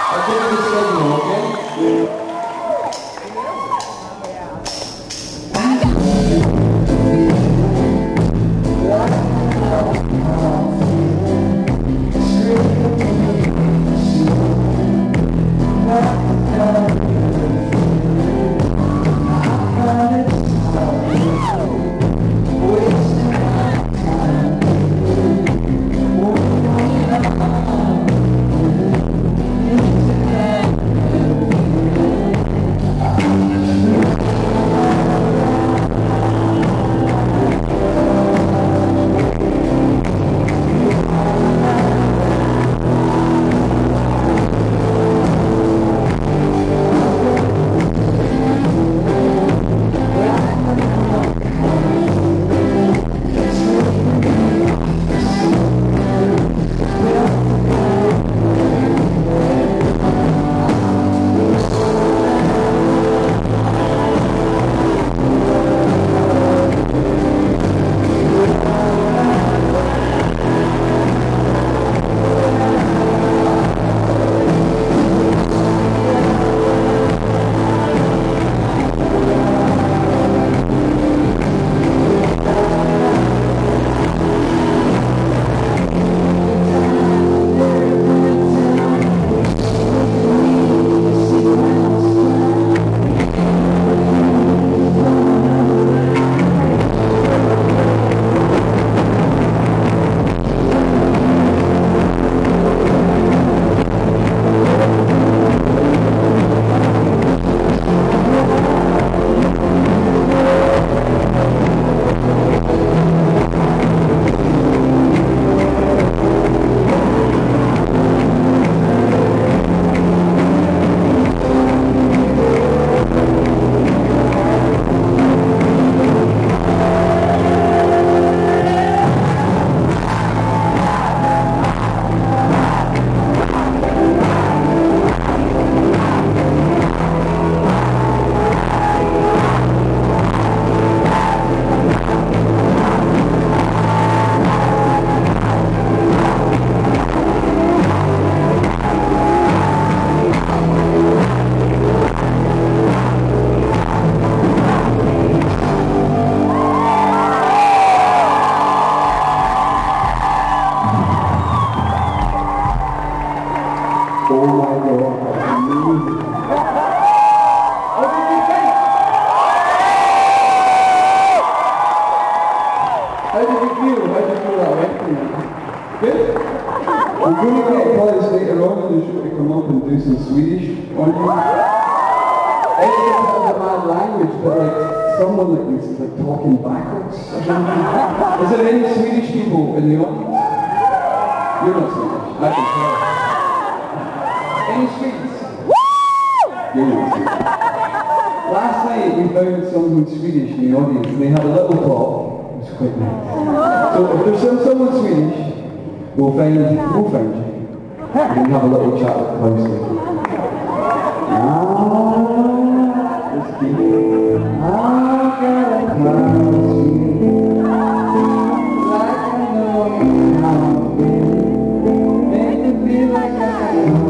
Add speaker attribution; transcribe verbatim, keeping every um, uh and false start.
Speaker 1: I'll give you the signal, okay? Oh my God, amazing. How did you think? How did you feel? How did you feel that record? Good? We're going to get guys later on in the show to come up and do some Swedish on you. It's a bad language, but like someone like this is like talking backwards. Is there any Swedish people in the audience? You're not Swedish, I can tell. Any Swedes? You're not Swedish. Last night we found someone Swedish in the audience and they had a little talk. It was quite nice. So if there's some, someone Swedish, we'll find, we'll find you. We can have a little chat with Klaus later. Ah, this kid. I got a Klaus. Like I know how to feel. Make me feel like I know.